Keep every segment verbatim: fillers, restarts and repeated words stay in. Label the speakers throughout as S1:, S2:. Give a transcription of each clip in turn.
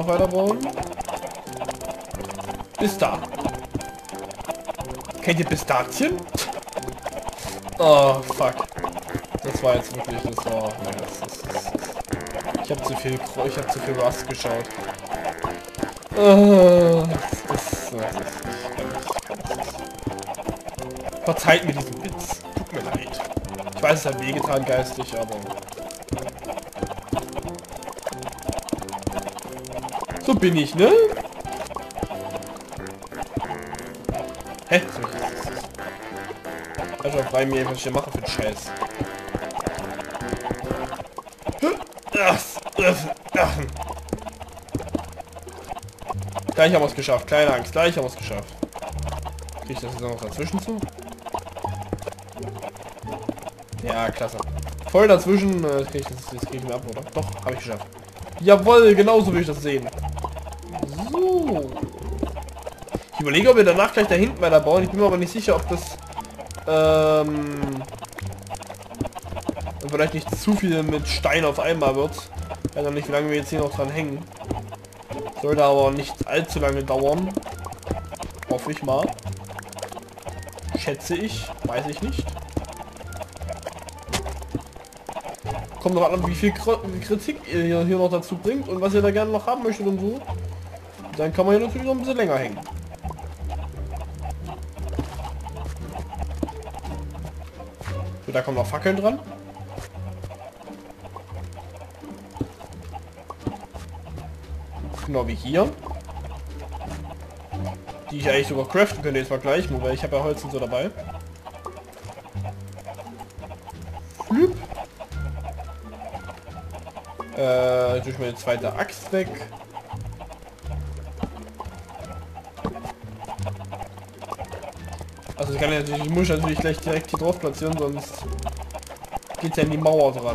S1: Noch weiter bauen. Bis da. Kennt ihr Pistazien? Oh, fuck. Das war jetzt wirklich, das war... Ja, das ist, das ist, ich habe zu viel, ich habe zu viel Rust geschaut. Uh, das, das, das, das, ich kann nicht, ich kann nicht. Verzeiht mir diesen Witz. Tut mir leid. Ich weiß, es hat wehgetan geistig, aber... So bin ich, ne? Hä? Also frei mir, was ich hier mache für den Scheiß. Gleich haben wir es geschafft. Keine Angst, gleich haben wir es geschafft. Krieg ich das jetzt noch dazwischen zu? Ja, klasse. Voll dazwischen. Äh, krieg ich das jetzt krieg ich mir ab, oder? Doch, habe ich geschafft. Jawohl, genauso will ich das sehen. So. Ich überlege, ob wir danach gleich da hinten weiter bauen. Ich bin mir aber nicht sicher, ob das ähm, vielleicht nicht zu viel mit Stein auf einmal wird. Ich weiß noch nicht, wie lange wir jetzt hier noch dran hängen. Sollte aber nicht allzu lange dauern. Hoffe ich mal. Schätze ich. Weiß ich nicht. Kommt noch an, wie viel Kritik ihr hier noch dazu bringt und was ihr da gerne noch haben möchtet und so. Dann kann man hier natürlich noch ein bisschen länger hängen. So, da kommen noch Fackeln dran. Genau wie hier. Die ich eigentlich sogar craften könnte jetzt mal gleich, nur weil ich habe ja Holz und so dabei. Flüpp. Äh, durch meine zweite Axt weg. Also ich kann ja natürlich, ich muss natürlich gleich direkt hier drauf platzieren, sonst geht ja in die Mauer dran.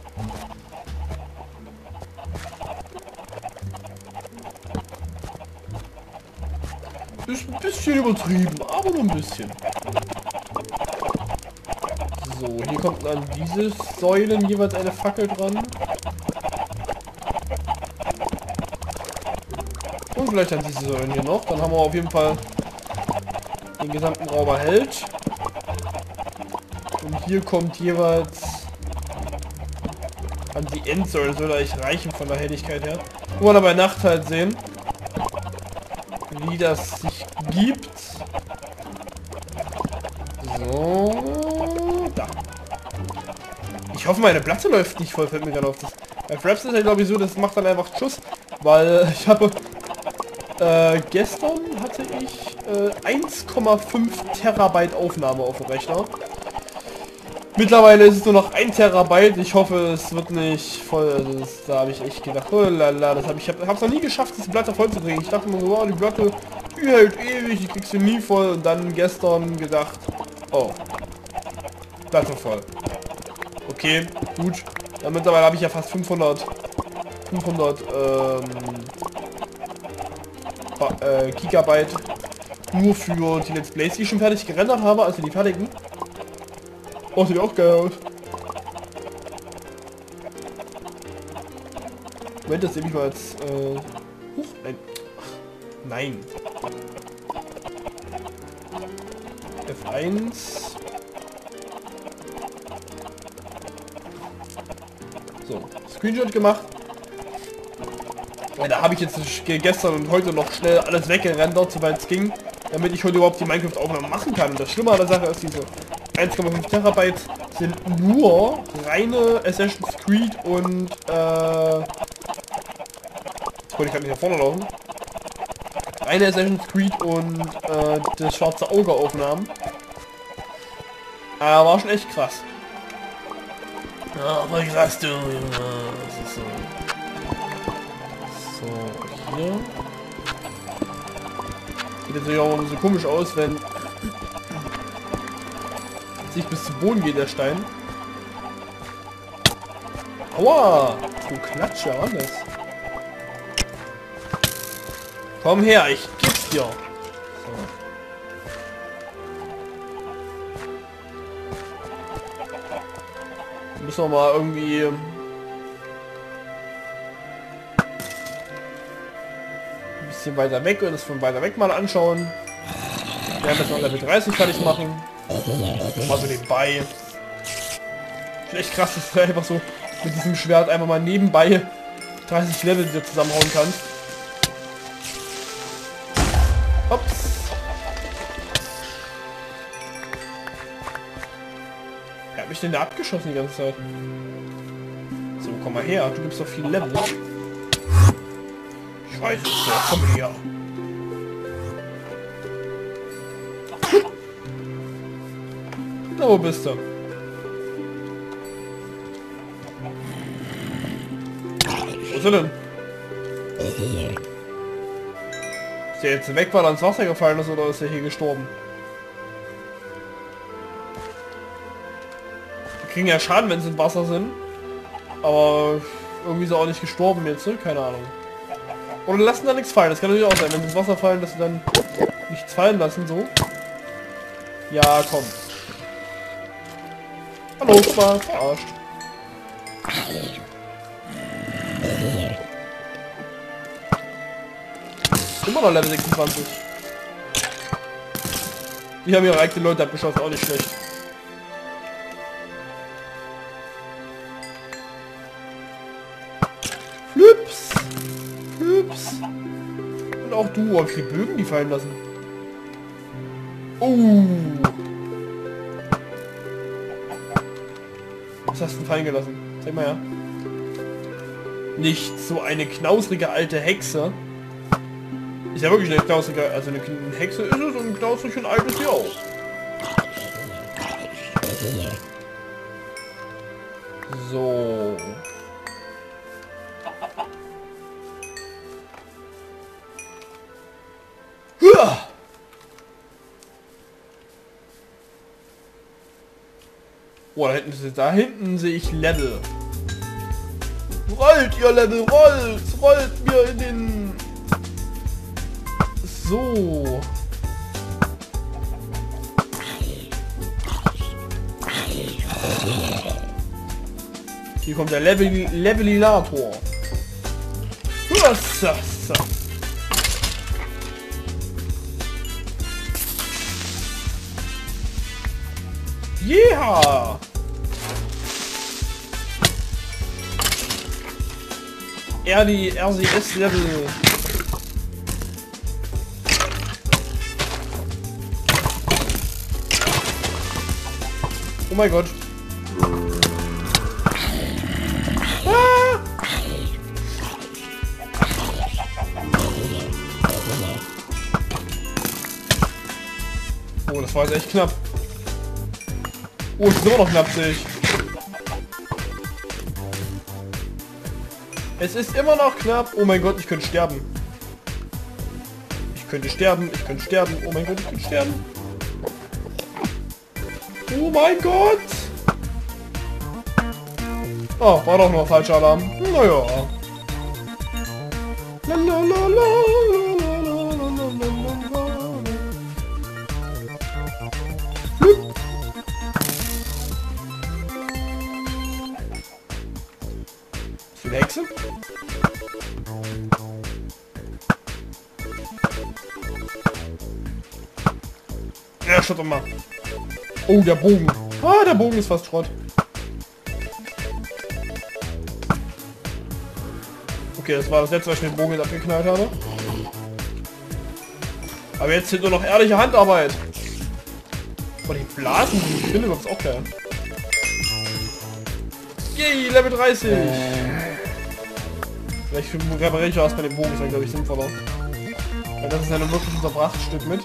S1: Ist ein bisschen übertrieben, aber nur ein bisschen. So, hier kommt an diese Säulen jeweils eine Fackel dran. Und vielleicht an diese Säulen hier noch. Dann haben wir auf jeden Fall den gesamten Raum erhellt. Und hier kommt jeweils an die Endsäule, soll eigentlich reichen von der Helligkeit her. Wo wir dann bei Nacht halt sehen, wie das sich gibt. So, da. Ich hoffe, meine Platte läuft nicht voll, fällt mir gerade auf. Das, bei Fraps ist ja glaube ich so, das macht dann einfach Schuss, weil ich habe äh, gestern hatte ich äh, eins Komma fünf Terabyte Aufnahme auf dem Rechner. Mittlerweile ist es nur noch ein Terabyte. Ich hoffe, es wird nicht voll. Also das, da habe ich echt gedacht, oh lala, das habe ich habe es noch nie geschafft, diese Platte voll zu kriegen. Ich dachte mir so, wow, die Platte, die hält ewig, die kriegst du nie voll. Und dann gestern gedacht, oh, Platte voll. Okay, gut. Ja, mittlerweile habe ich ja fast fünfhundert, fünfhundert ähm, äh, Gigabyte nur für die Let's Plays, die ich schon fertig gerendert habe, also die fertigen. Oh, sieht auch geil aus. Moment, das nehme ich mal als... Äh, huch, nein. Ach, nein. F eins. So, Screenshot gemacht. Ja, da habe ich jetzt gestern und heute noch schnell alles weggerendert, soweit es ging, damit ich heute überhaupt die Minecraft-Aufnahme machen kann. Und das Schlimme an der Sache ist, diese eins Komma fünf Terabyte sind nur reine Assassin's Creed und äh, jetzt wollte ich gerade nicht nach vorne laufen. Reine Assassin's Creed und äh, das schwarze Auge Aufnahmen. Äh, war schon echt krass. Ja, voll krass, du. Das ist so. So, hier. Sieht natürlich auch immer so komisch aus, wenn sich bis zum Boden geht der Stein. Aua! Du Klatsche, alles. Komm her, ich geb's dir. So. Müssen wir mal irgendwie bisschen weiter weg und das von weiter weg mal anschauen. Wir werden jetzt noch Level dreißig fertig machen. Mal so nebenbei. Schon echt krass, dass du einfach so mit diesem Schwert einfach mal nebenbei dreißig Level wieder zusammenhauen kannst. Ups. Wer hat mich denn da abgeschossen die ganze Zeit? So, komm mal her, du gibst doch viel Level. Scheiße, so, komm her. Na, wo bist du? Wo ist er denn? Ist der jetzt weg, weil er ins Wasser gefallen ist, oder ist er hier gestorben? Die kriegen ja Schaden, wenn sie im Wasser sind. Aber irgendwie ist er auch nicht gestorben jetzt, ne? Keine Ahnung. Oder lassen da nichts fallen, das kann natürlich auch sein. Wenn sie ins Wasser fallen, dass sie dann nichts fallen lassen, so. Ja, komm. Hallo, Spaß, verarscht. Immer noch Level sechsundzwanzig. Die haben ihre eigenen Leute abgeschossen, auch nicht schlecht. Flips. Flips. Und auch du, oh, wie viele Bögen die fallen lassen. Oh. Was hast du denn fallen gelassen? Zeig mal her. Nicht so eine knausrige alte Hexe. Ist ja wirklich eine knausrige, also eine Hexe ist es und knausrig und alt ist sie auch. So. Huah! Oh, da hinten, da hinten sehe ich Level. Rollt, ihr Level, rollt! Rollt mir in den... So. Hier kommt der Level Levelilator. Was das? Yeah! R die R C S Level. Oh mein Gott. Ah! Oh, das war jetzt echt knapp. Oh, es ist immer noch knapp, sehe ich. Es ist immer noch knapp. Oh mein Gott, ich könnte sterben. Ich könnte sterben, ich könnte sterben. Oh mein Gott, ich könnte sterben. Oh mein Gott! Oh, war doch nur falscher Alarm. Naja. Ist die Hexe? Ja, schaut doch mal. Oh, der Bogen. Ah, der Bogen ist fast Schrott. Okay, das war das letzte, was ich mit dem Bogen jetzt abgeknallt habe. Aber jetzt sind nur noch ehrliche Handarbeit. Boah, die Blasen, die Spinne ist auch geil. Yay, Level dreißig. Vielleicht repariere ich was bei dem Bogen, ist dann glaube ich sinnvoller. Weil das ist ja nun wirklich unser Prachtstück mit.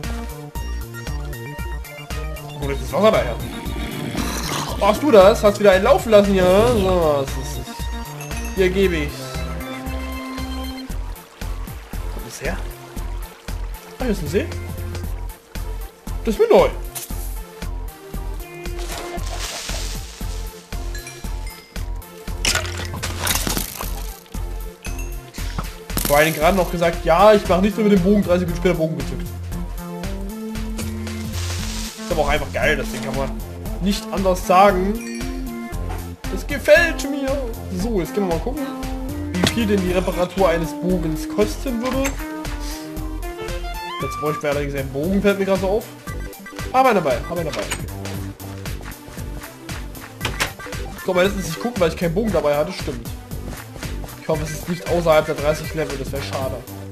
S1: Wo ist das Wasser daher? Machst du das? Hast wieder einen laufen lassen, ja? So, was ist es? Hier gebe ich's. Kommt es her? Ah, hier ist ein See. Das ist mir neu. Vor allem gerade noch gesagt, ja, ich mache nichts mehr mit dem Bogen, dreißig Minuten später Bogen gezückt. Ist aber auch einfach geil, das Ding kann man nicht anders sagen. Es gefällt mir. So, jetzt können wir mal gucken, wie viel denn die Reparatur eines Bogens kosten würde. Jetzt bräuchte ich allerdings einen Bogen, fällt mir gerade so auf. Aber dabei, aber dabei. Ich glaube, letztens nicht gucken, weil ich keinen Bogen dabei hatte, stimmt. Ich hoffe, es ist nicht außerhalb der dreißig Level, das wäre schade.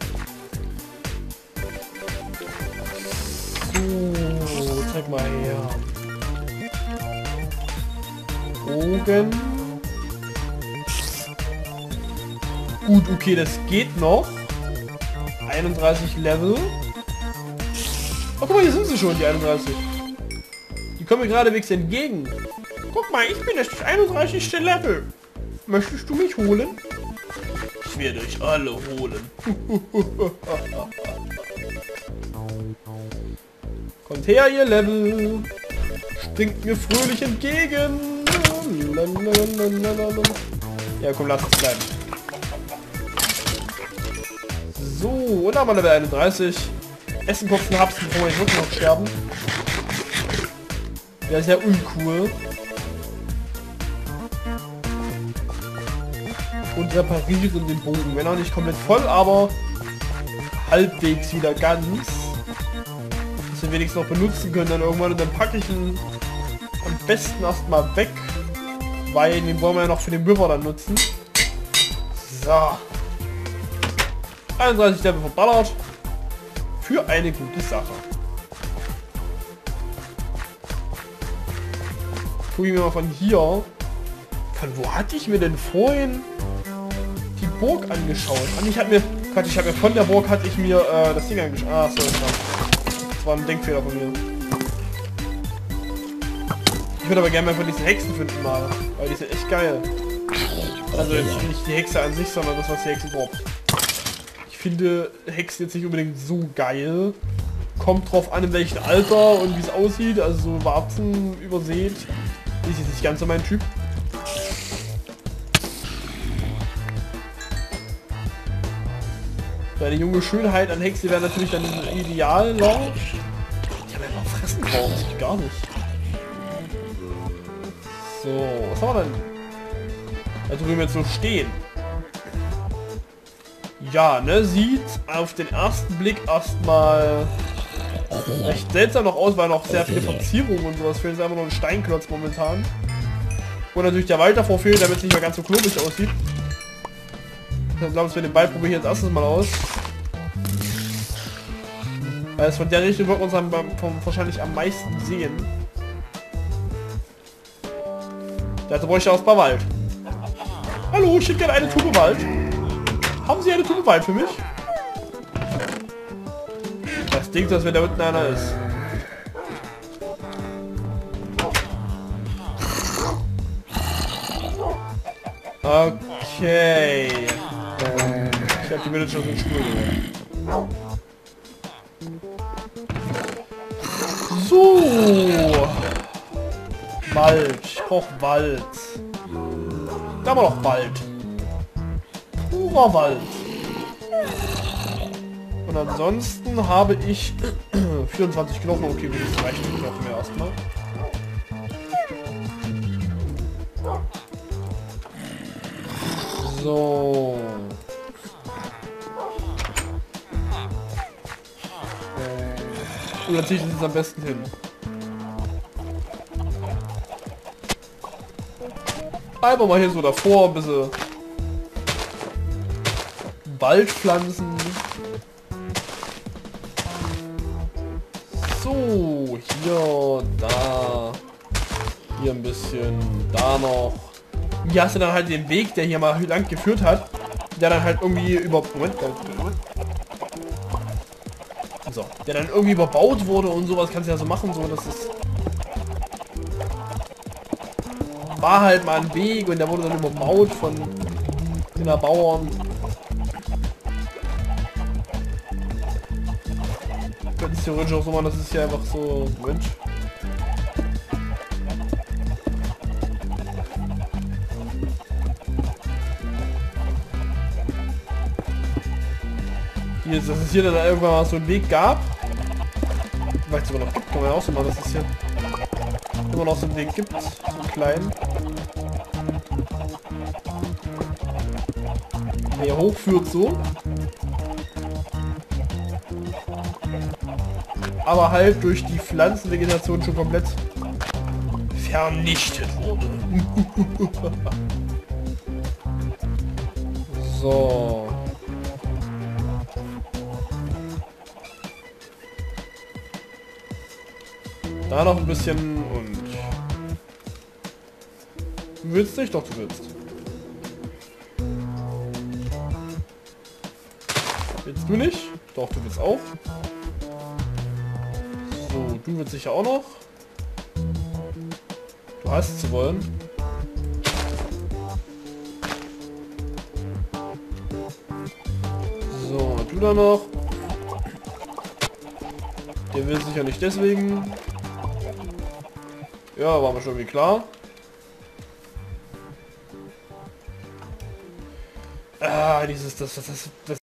S1: So, zeig mal her. Bogen. Gut, okay, das geht noch. einunddreißig Level. Oh, guck mal, hier sind sie schon, die einunddreißig. Die kommen mir geradewegs entgegen. Guck mal, ich bin das einunddreißigste Level. Möchtest du mich holen? Ich werde euch alle holen. Kommt her, ihr Level. Springt mir fröhlich entgegen. Ja, komm, lass uns bleiben. So, und haben wir Level einunddreißig. Essen, Kopfen, Hapsen, bevor wir wirklich noch sterben. Ja, ist ja uncool. Und reparieren den Bogen. Wenn auch nicht komplett voll, aber halbwegs wieder ganz. Dass wir wenigstens noch benutzen können dann irgendwann. Und dann packe ich ihn am besten erstmal weg. Weil den wollen wir ja noch für den River dann nutzen. So. einunddreißig Level verballert. Für eine gute Sache. Guck ich mir mal von hier. Von wo hatte ich mir denn vorhin die Burg angeschaut? Und ich hatte mir, Gott, ich habe mir von der Burg hatte ich mir äh, das Ding angeschaut. Ah, so, das war ein Denkfehler von mir. Ich würde aber gerne mal von diesen Hexen finden mal, weil die sind echt geil. Also jetzt nicht die Hexe an sich, sondern das, was die Hexe braucht. Ich finde Hexen jetzt nicht unbedingt so geil. Kommt drauf an, in welchem Alter und wie es aussieht. Also so Warzen übersät ist jetzt nicht ganz so mein Typ. Eine junge Schönheit an Hexe wäre natürlich dann ideal. Die haben einfach fressen brauchen, das geht gar nicht. So, was haben wir denn? Da drüben jetzt so stehen. Ja, ne, sieht auf den ersten Blick erstmal recht seltsam noch aus, weil noch sehr viele Verzierungen und sowas fehlen. Es ist einfach nur ein Steinklotz momentan. Und natürlich der Wald davor fehlt, damit es nicht mehr ganz so klobig aussieht. Ich glaube, wir den Ball probieren jetzt erstes mal aus. Weil es von der Richtung wird man uns am, vom, wahrscheinlich am meisten sehen. Dazu bräuchte ich aus bei Wald. Hallo, ich schicke gerne eine Tube Wald. Haben Sie eine Tube Wald für mich? Das Ding, dass wenn da unten einer ist. Okay. Ich habe die Mitte schon in Spur gehört. So. Wald. Ich brauche Wald. Da haben wir noch Wald. Purer Wald. Und ansonsten habe ich vierundzwanzig Knochen. Okay, das reicht die Knochen mir erstmal. So. Und dann ziehe ich das jetzt am besten hin. Einfach mal hier so davor ein bisschen Waldpflanzen. So, hier, da, hier ein bisschen, da noch. Hier hast du dann halt den Weg, der hier mal lang geführt hat, der dann halt irgendwie über... Moment, Moment. So, der dann irgendwie überbaut wurde und sowas kannst du ja so machen, so dass es... War halt mal ein Weg und der wurde dann überbaut von den Bauern. Könnte es theoretisch auch so machen, das ist ja einfach so... Mensch. Hier, dass es hier dann irgendwann mal so einen Weg gab. Weil es sogar noch gibt, kann man ja auch so machen, dass es hier immer noch so einen Weg gibt. So einen kleinen. Hier hochführt so. Aber halt durch die Pflanzenvegetation schon komplett vernichtet wurde. So. Da noch ein bisschen und... Du willst nicht? Doch, du willst. Willst du nicht? Doch, du willst auch. So, du willst sicher auch noch. Du hast zu wollen. So, du da noch. Der will sicher nicht deswegen. Ja, war mir schon irgendwie klar. Ah, dieses, das, das, das, das